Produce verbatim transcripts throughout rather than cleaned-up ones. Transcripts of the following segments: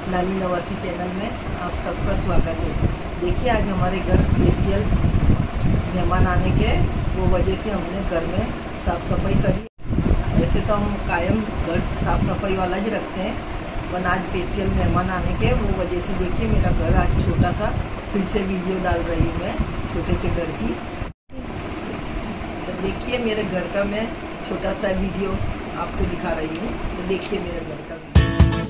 नानी नवासी चैनल में आप सबका स्वागत है। देखिए आज हमारे घर स्पेशल मेहमान आने के वो वजह से हमने घर में साफ़ सफाई करी। वैसे तो हम कायम घर साफ़ सफाई वाला ही रखते हैं, पर आज स्पेशल मेहमान आने के वो वजह से देखिए मेरा घर आज छोटा सा फिर से वीडियो डाल रही हूँ मैं छोटे से घर की। तो देखिए मेरे घर का मैं छोटा सा वीडियो आपको दिखा रही हूँ। तो देखिए मेरे घर का वीडियो।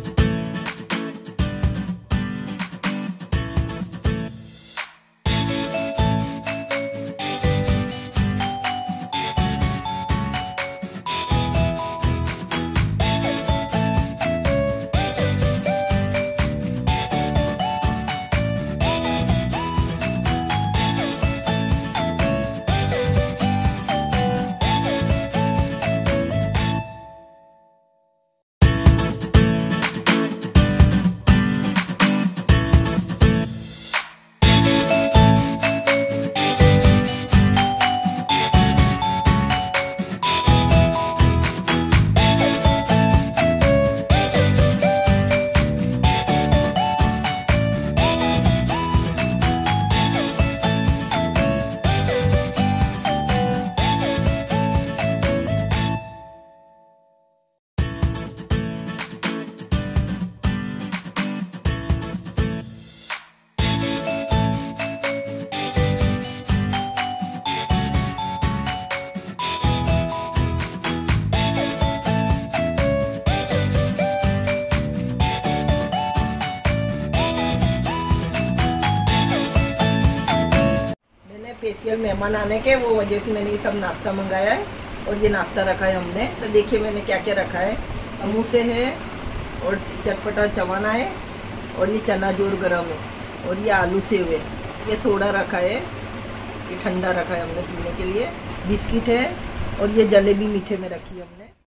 स्पेशल मेहमान आने के वो वजह से मैंने ये सब नाश्ता मंगाया है और ये नाश्ता रखा है हमने। तो देखिए मैंने क्या क्या रखा है। अमू से है और चटपटा चवाना है और ये चना जोर गरम है और ये आलू सेव है। ये सोडा रखा है, ये ठंडा रखा है हमने पीने के लिए। बिस्किट है और ये जलेबी मीठे में रखी है हमने।